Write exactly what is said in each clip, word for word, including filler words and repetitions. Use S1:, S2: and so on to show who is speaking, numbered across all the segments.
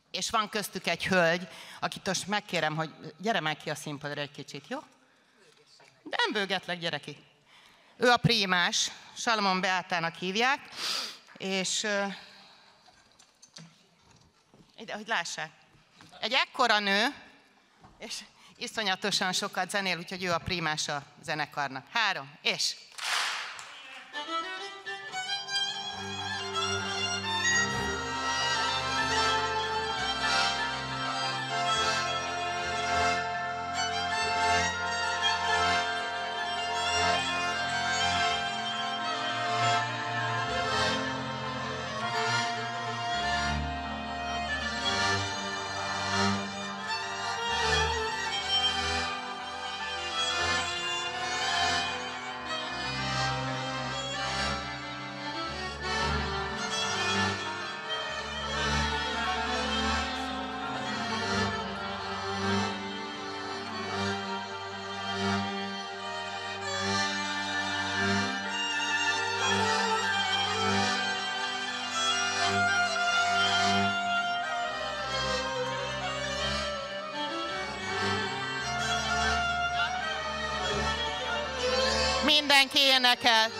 S1: és van köztük egy hölgy, akit most megkérem, hogy gyere meg ki a színpadra egy kicsit, jó? De nem bőgetlek, gyere ki. Ő a prímás, Salamon Beátának hívják, és uh, ide, hogy lássák. Egy ekkora nő, és iszonyatosan sokat zenél, úgyhogy ő a prímás a zenekarnak. Három, és... Mindenki énekel.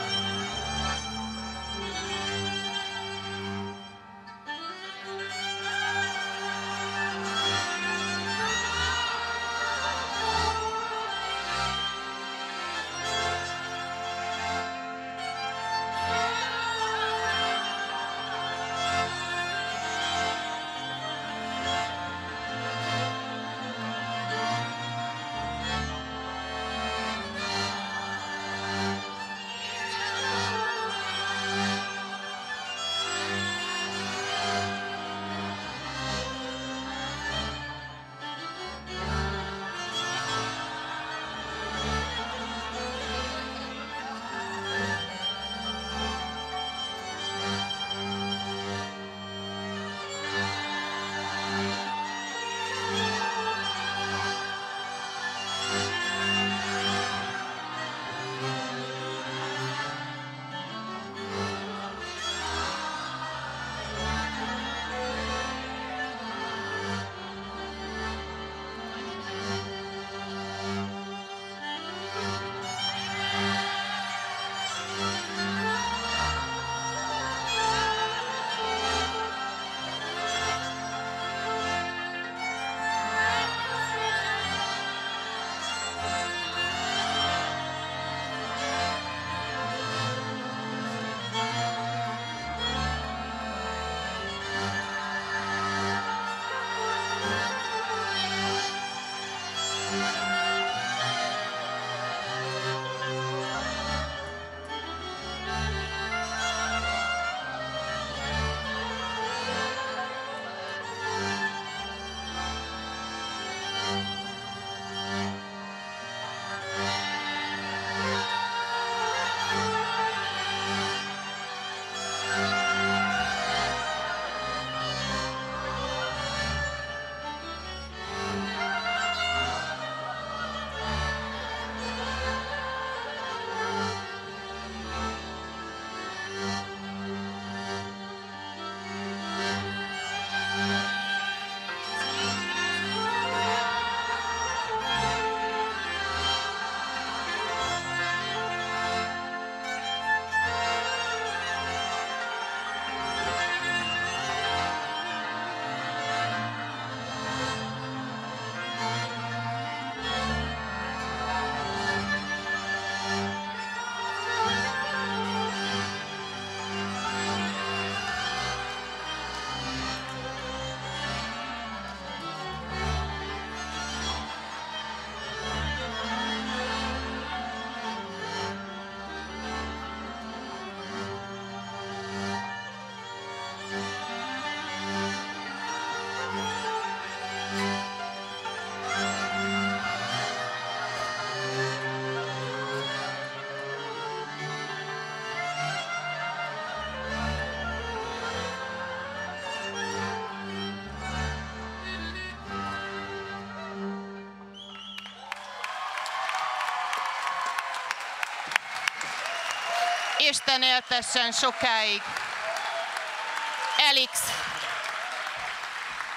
S1: Isten éltessen sokáig. Elix.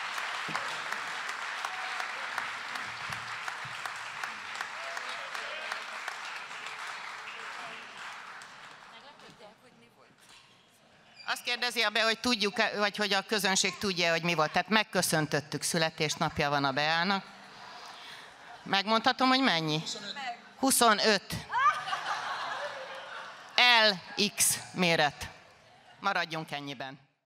S1: Azt kérdezi a be, hogy tudjuk, vagy hogy a közönség tudja, hogy mi volt. Tehát megköszöntöttük, születésnapja van a Beának. Megmondhatom, hogy mennyi? huszonöt. el iksz méret. Maradjunk ennyiben.